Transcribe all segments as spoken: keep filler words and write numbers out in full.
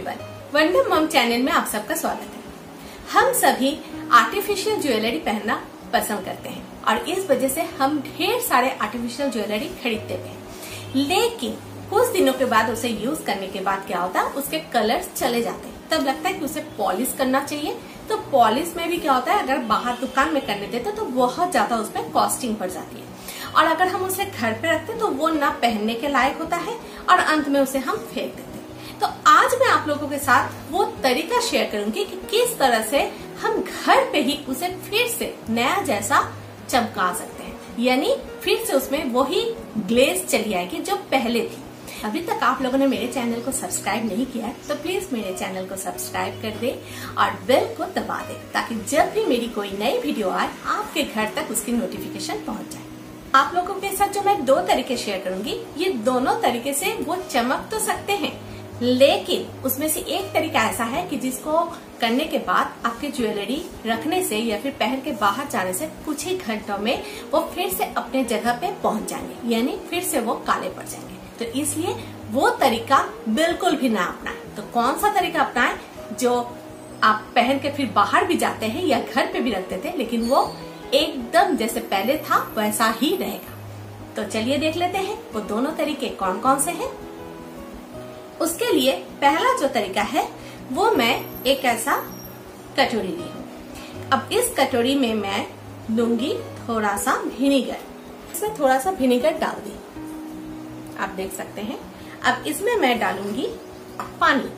Everyone, wonder mom channel में आप सबका स्वागत है। हम सभी आर्टिफिशियल ज्वेलरी पहनना पसंद करते हैं और इस वजह से हम ढेर सारे आर्टिफिशियल ज्वेलरी खरीदते हैं, लेकिन कुछ दिनों के बाद उसे यूज करने के बाद क्या होता है, उसके कलर्स चले जाते हैं। तब लगता है कि उसे पॉलिश करना चाहिए। तो पॉलिश में भी क्या होता है, अगर बाहर दुकान में करने देते तो बहुत ज्यादा उसमें कॉस्टिंग पड़ जाती है, और अगर हम उसे घर पे रखते तो वो ना पहनने के लायक होता है और अंत में उसे हम फेंक देते हैं। तो आज मैं आप लोगों के साथ वो तरीका शेयर करूंगी कि किस तरह से हम घर पे ही उसे फिर से नया जैसा चमका सकते हैं, यानी फिर से उसमें वही ग्लेज चली आएगी जो पहले थी। अभी तक आप लोगों ने मेरे चैनल को सब्सक्राइब नहीं किया है तो प्लीज मेरे चैनल को सब्सक्राइब कर दे और बेल को दबा दे, ताकि जब भी मेरी कोई नई वीडियो आए आपके घर तक उसकी नोटिफिकेशन पहुंच जाए। आप लोगों के साथ जो मैं दो तरीके शेयर करूंगी, ये दोनों तरीके से वो चमक तो सकते हैं, लेकिन उसमें से एक तरीका ऐसा है कि जिसको करने के बाद आपके ज्वेलरी रखने से या फिर पहन के बाहर जाने से कुछ ही घंटों में वो फिर से अपने जगह पे पहुंच जाएंगे, यानी फिर से वो काले पड़ जाएंगे। तो इसलिए वो तरीका बिल्कुल भी ना अपनाएं। तो कौन सा तरीका अपनाएं जो आप पहन के फिर बाहर भी जाते हैं या घर पे भी रखते थे, लेकिन वो एकदम जैसे पहले था वैसा ही रहेगा। तो चलिए देख लेते हैं वो दोनों तरीके कौन कौन से हैं। उसके लिए पहला जो तरीका है वो मैं एक ऐसा कटोरी ली हूँ। अब इस कटोरी में मैं लूंगी थोड़ा सा विनेगर। इसमें थोड़ा सा विनेगर डाल दी, आप देख सकते हैं। अब इसमें मैं डालूंगी पानी।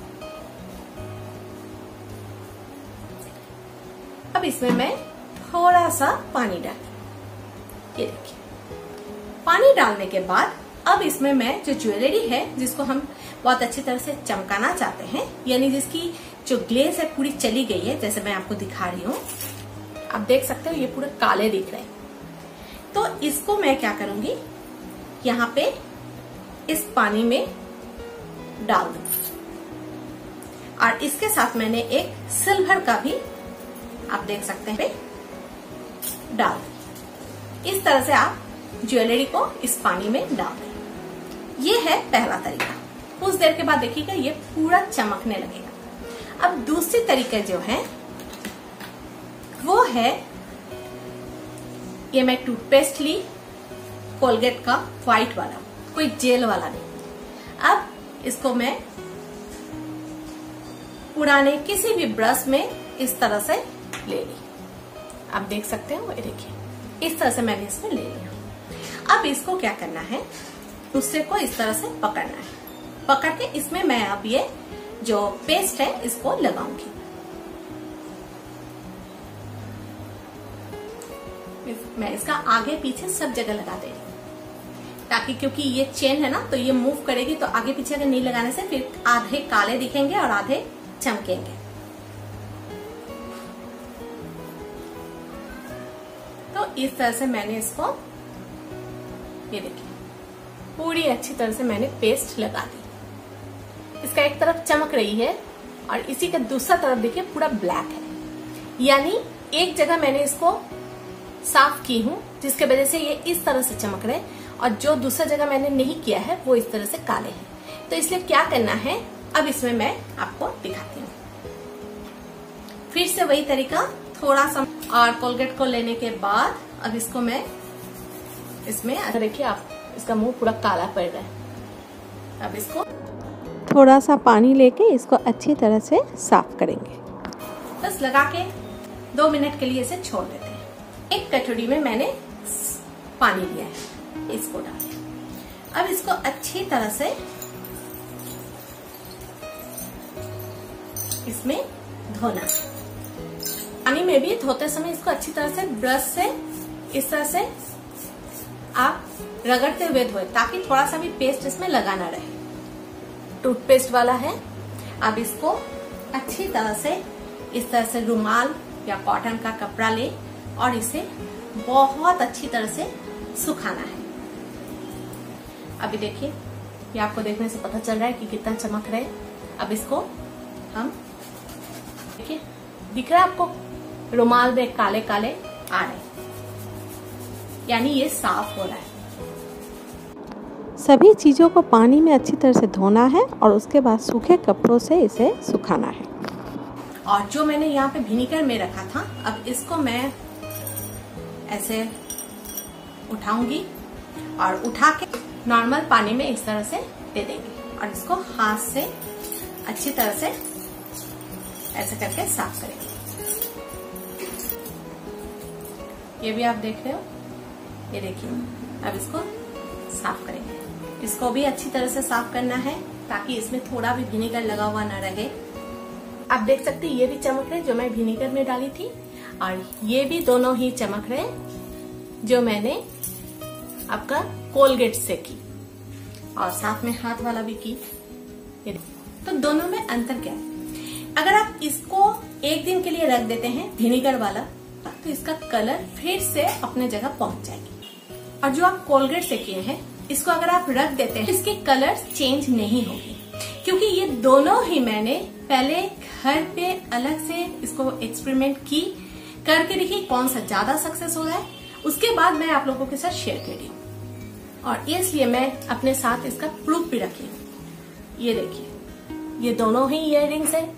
अब इसमें मैं थोड़ा सा पानी डाल, ये देखिए। पानी डालने के बाद अब इसमें मैं जो ज्वेलरी है जिसको हम बहुत अच्छी तरह से चमकाना चाहते हैं, यानी जिसकी जो ग्लेज है पूरी चली गई है, जैसे मैं आपको दिखा रही हूँ, आप देख सकते हो ये पूरे काले दिख रहे हैं। तो इसको मैं क्या करूंगी, यहाँ पे इस पानी में डाल दूं और इसके साथ मैंने एक सिल्वर का भी, आप देख सकते हैं, डाल दूं। इस तरह से आप ज्वेलरी को इस पानी में डाल दें। ये है पहला तरीका। कुछ देर के बाद देखिएगा ये पूरा चमकने लगेगा। अब दूसरी तरीका जो है वो है, ये मैं टूथपेस्ट ली, कोलगेट का व्हाइट वाला, कोई जेल वाला नहीं। अब इसको मैं पुराने किसी भी ब्रश में इस तरह से ले ली, आप देख सकते हो, ये देखिए इस तरह से मैंने इसमें ले लिया। अब इसको क्या करना है, दूसरे को इस तरह से पकड़ना है। पकड़ के इसमें मैं अब ये जो पेस्ट है इसको लगाऊंगी। मैं इसका आगे पीछे सब जगह लगा दे रही हूँ, ताकि क्योंकि ये चेन है ना, तो ये मूव करेगी, तो आगे पीछे अगर नहीं लगाने से फिर आधे काले दिखेंगे और आधे चमकेंगे। तो इस तरह से मैंने इसको, ये देखिए पूरी अच्छी तरह से मैंने पेस्ट लगा दी। इसका एक तरफ चमक रही है और इसी का दूसरा तरफ देखिए पूरा ब्लैक है, यानी एक जगह मैंने इसको साफ की हूँ जिसके वजह से ये इस तरह से चमक रहे, और जो दूसरा जगह मैंने नहीं किया है वो इस तरह से काले हैं। तो इसलिए क्या करना है, अब इसमें मैं आपको दिखाती हूँ। फिर से वही तरीका, थोड़ा सा और कोलगेट को लेने के बाद अब इसको मैं इसमें, देखिए आप, इसका मुंह पूरा काला पड़ रहा है। अब इसको थोड़ा सा पानी लेके इसको अच्छी तरह से साफ करेंगे। बस लगा के दो मिनट के लिए इसे छोड़ देते हैं। एक कटोरी में मैंने पानी लिया है, इसको डालें। अब इसको अच्छी तरह से इसमें धोना। पानी में भी धोते समय इसको अच्छी तरह से ब्रश से इस तरह से आप रगड़ते हुए धोए, ताकि थोड़ा सा भी पेस्ट इसमें लगा ना रहे। टूथपेस्ट वाला है। अब इसको अच्छी तरह से इस तरह से रुमाल या कॉटन का कपड़ा ले और इसे बहुत अच्छी तरह से सुखाना है। अभी देखिए, ये आपको देखने से पता चल रहा है कि कितना चमक रहा है। अब इसको हम देखिए, दिख रहा है आपको, रुमाल में काले काले आ रहे, यानी ये साफ हो रहा है। सभी चीज़ों को पानी में अच्छी तरह से धोना है और उसके बाद सूखे कपड़ों से इसे सुखाना है। और जो मैंने यहाँ पे विनेगर में रखा था, अब इसको मैं ऐसे उठाऊंगी और उठा के नॉर्मल पानी में इस तरह से दे देंगे और इसको हाथ से अच्छी तरह से ऐसे करके साफ करेंगे। ये भी आप देख रहे हो, ये देखिए। अब इसको साफ करेंगे। इसको भी अच्छी तरह से साफ करना है ताकि इसमें थोड़ा भी विनेगर लगा हुआ ना रहे। आप देख सकते हैं ये भी चमक रहे जो मैं विनेगर में डाली थी, और ये भी दोनों ही चमक रहे जो मैंने आपका कोलगेट से की, और साथ में हाथ वाला भी की। तो दोनों में अंतर क्या है? अगर आप इसको एक दिन के लिए रख देते हैं विनेगर वाला, तो इसका कलर फिर से अपने जगह पहुंच जाएगी। और जो आप कोलगेट से किए हैं, इसको अगर आप रख देते हैं, इसकी कलर चेंज नहीं होगी, क्योंकि ये दोनों ही मैंने पहले घर पे अलग से इसको एक्सपेरिमेंट की करके देखी कौन सा ज्यादा सक्सेस हो रहा है। उसके बाद मैं आप लोगों के साथ शेयर कर रही हूँ, और इसलिए मैं अपने साथ इसका प्रूफ भी रखी हूँ। ये देखिए, ये दोनों ही इयररिंग्स है।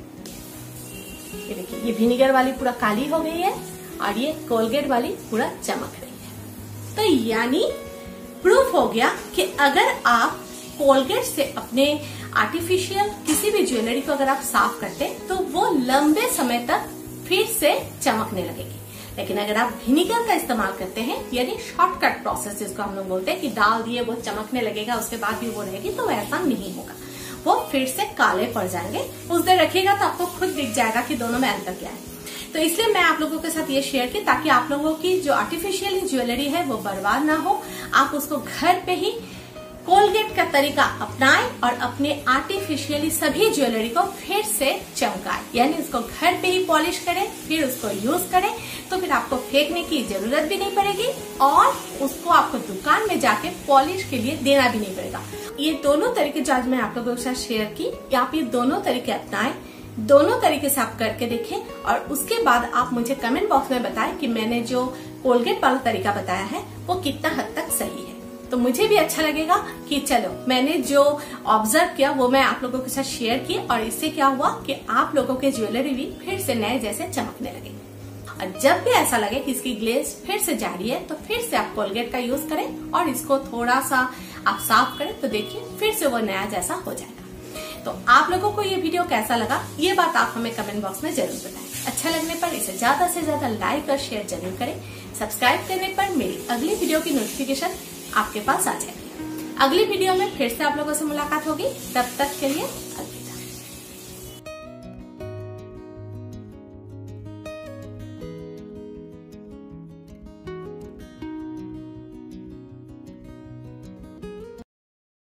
ये देखिए, ये विनेगर वाली पूरा काली हो गई है और ये कोलगेट वाली पूरा चमक रही है। तो यानी प्रूफ हो गया कि अगर आप कोलगेट से अपने आर्टिफिशियल किसी भी ज्वेलरी को अगर आप साफ करते हैं तो वो लंबे समय तक फिर से चमकने लगेगी। लेकिन अगर आप विनेगर का इस्तेमाल करते हैं, यानी शॉर्टकट प्रोसेस जिसको हम लोग बोलते हैं कि डाल दिए वो चमकने लगेगा उसके बाद भी वो रहेगी, तो ऐसा नहीं होगा। वो फिर से काले पड़ जाएंगे। उस देर रखिएगा तो आपको खुद दिख जाएगा कि दोनों में अंतर क्या है। तो इसलिए मैं आप लोगों के साथ ये शेयर की ताकि आप लोगों की जो आर्टिफिशियल ज्वेलरी है वो बर्बाद ना हो। आप उसको घर पे ही कोलगेट का तरीका अपनाएं और अपने आर्टिफिशियली सभी ज्वेलरी को फिर से चमकाएं, यानी उसको घर पे ही पॉलिश करें, फिर उसको यूज करें, तो फिर आपको फेंकने की जरूरत भी नहीं पड़ेगी और उसको आपको दुकान में जाके पॉलिश के लिए देना भी नहीं पड़ेगा। ये दोनों तरीके जो आज मैं आप लोगों के साथ शेयर की, आप ये दोनों तरीके अपनाएं, दोनों तरीके से आप करके देखें और उसके बाद आप मुझे कमेंट बॉक्स में बताएं कि मैंने जो कोलगेट वाला तरीका बताया है वो कितना हद तक सही है। तो मुझे भी अच्छा लगेगा कि चलो मैंने जो ऑब्जर्व किया वो मैं आप लोगों के साथ शेयर की, और इससे क्या हुआ कि आप लोगों के ज्वेलरी भी फिर से नए जैसे चमकने लगे। और जब भी ऐसा लगे कि इसकी ग्लेज फिर से जा रही है तो फिर से आप कोलगेट का यूज करें और इसको थोड़ा सा आप साफ करें, तो देखिए फिर से वो नया जैसा हो जाएगा। तो आप लोगों को ये वीडियो कैसा लगा, ये बात आप हमें कमेंट बॉक्स में जरूर बताएं। अच्छा लगने पर इसे ज्यादा से ज्यादा लाइक और शेयर जरूर करें। सब्सक्राइब करने पर मेरी अगली वीडियो की नोटिफिकेशन आपके पास आ जाएगी। अगली वीडियो में फिर से आप लोगों से मुलाकात होगी। तब तक के लिए